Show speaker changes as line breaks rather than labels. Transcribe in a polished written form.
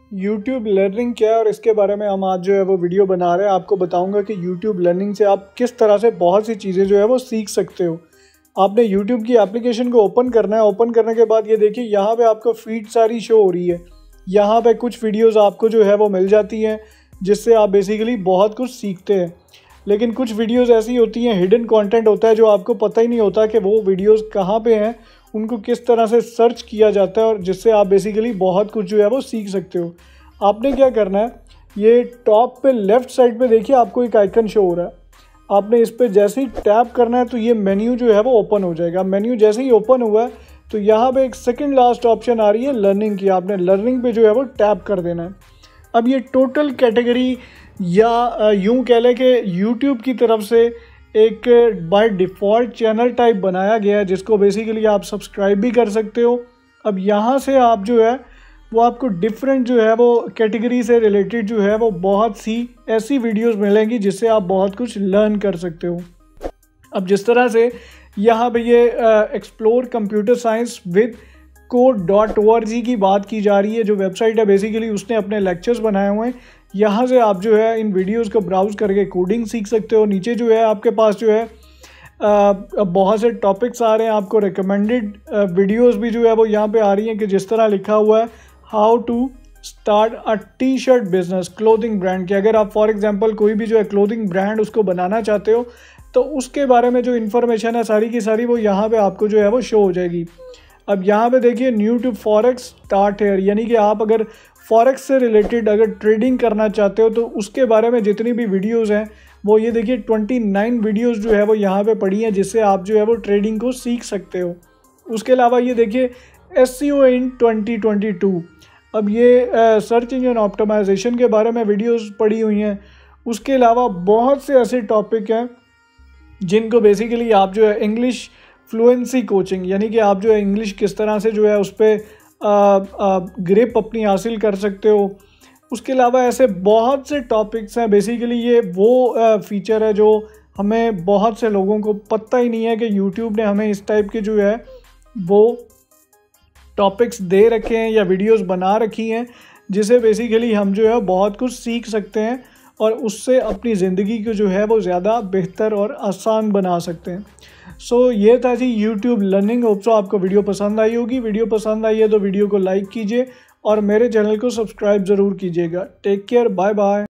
YouTube learning क्या है और इसके बारे में हम आज जो है वो वीडियो बना रहे हैं। आपको बताऊंगा कि यूट्यूब लर्निंग से आप किस तरह से बहुत सी चीज़ें जो है वो सीख सकते हो। आपने यूट्यूब की एप्लीकेशन को ओपन करना है। ओपन करने के बाद ये देखिए यहाँ पे आपको फीड सारी शो हो रही है। यहाँ पे कुछ वीडियोस आपको जो है वो मिल जाती हैं जिससे आप बेसिकली बहुत कुछ सीखते हैं। लेकिन कुछ वीडियोस ऐसी होती हैं, हिडन कंटेंट होता है जो आपको पता ही नहीं होता कि वो वीडियोस कहाँ पे हैं, उनको किस तरह से सर्च किया जाता है और जिससे आप बेसिकली बहुत कुछ जो है वो सीख सकते हो। आपने क्या करना है, ये टॉप पे लेफ़्ट साइड पे देखिए आपको एक आइकन शो हो रहा है। आपने इस पर जैसे ही टैप करना है तो ये मेन्यू जो है वो ओपन हो जाएगा। मेन्यू जैसे ही ओपन हुआ है तो यहाँ पे एक सेकंड लास्ट ऑप्शन आ रही है लर्निंग की। आपने लर्निंग पे जो है वो टैप कर देना है। अब ये टोटल कैटेगरी या यूं कह लें कि यूट्यूब की तरफ से एक बाय डिफ़ॉल्ट चैनल टाइप बनाया गया है जिसको बेसिकली आप सब्सक्राइब भी कर सकते हो। अब यहाँ से आप जो है वो आपको डिफरेंट जो है वो कैटेगरी से रिलेटेड जो है वो बहुत सी ऐसी वीडियोस मिलेंगी जिससे आप बहुत कुछ लर्न कर सकते हो। अब जिस तरह से यहाँ पे ये explore computer science with code.org की बात की जा रही है, जो वेबसाइट है बेसिकली उसने अपने लेक्चर्स बनाए हुए हैं। यहाँ से आप जो है इन वीडियोस को ब्राउज करके कोडिंग सीख सकते हो। नीचे जो है आपके पास जो है बहुत से टॉपिक्स आ रहे हैं। आपको रिकमेंडेड वीडियोस भी जो है वो यहाँ पे आ रही हैं कि जिस तरह लिखा हुआ है how to start a T shirt business clothing brand की। अगर आप फॉर एग्जांपल कोई भी जो है क्लोथिंग ब्रांड उसको बनाना चाहते हो तो उसके बारे में जो इन्फॉर्मेशन है सारी की सारी वो यहाँ पे आपको जो है वो शो हो जाएगी। अब यहाँ पे देखिए new to forex start here, यानी कि आप अगर फॉरेक्स से रिलेटेड अगर ट्रेडिंग करना चाहते हो तो उसके बारे में जितनी भी वीडियोस हैं वो ये देखिए 29 वीडियोस जो है वो यहाँ पे पड़ी हैं जिससे आप जो है वो ट्रेडिंग को सीख सकते हो। उसके अलावा ये देखिए SEO इन 2022, अब ये सर्च इंजन ऑप्टिमाइजेशन के बारे में वीडियोस पड़ी हुई हैं। उसके अलावा बहुत से ऐसे टॉपिक हैं जिनको बेसिकली आप जो है इंग्लिश फ्लुएंसी कोचिंग, यानी कि आप जो है इंग्लिश किस तरह से जो है उस पर ग्रिप अपनी हासिल कर सकते हो। उसके अलावा ऐसे बहुत से टॉपिक्स हैं। बेसिकली ये वो फीचर है जो हमें बहुत से लोगों को पता ही नहीं है कि यूट्यूब ने हमें इस टाइप के जो है वो टॉपिक्स दे रखे हैं या वीडियोस बना रखी हैं जिसे बेसिकली हम जो है बहुत कुछ सीख सकते हैं और उससे अपनी ज़िंदगी को जो है वो ज़्यादा बेहतर और आसान बना सकते हैं। सो ये था G YouTube learning. Hope so आपको वीडियो पसंद आई होगी। वीडियो पसंद आई है तो वीडियो को लाइक कीजिए और मेरे चैनल को सब्सक्राइब ज़रूर कीजिएगा। Take care, bye bye.